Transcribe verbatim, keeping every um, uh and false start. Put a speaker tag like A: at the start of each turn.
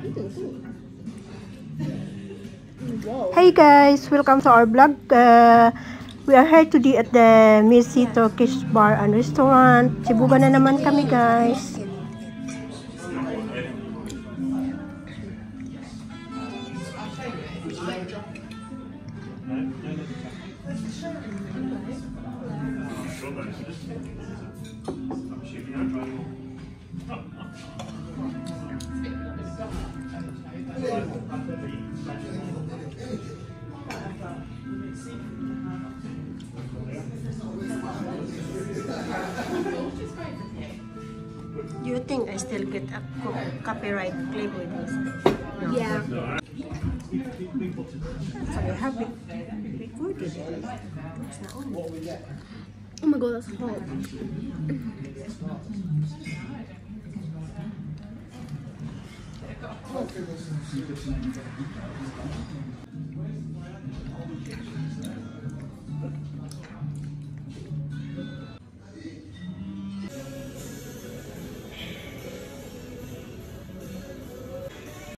A: Hey guys, welcome to our vlog. Uh, we are here today at the Mezze Turkish bar and restaurant. Sibugan na naman kami guys. Do you think I still get a copyright claim with this? No.
B: Yeah.
A: So I have it recorded. It's not on.
B: Oh my god, that's hot.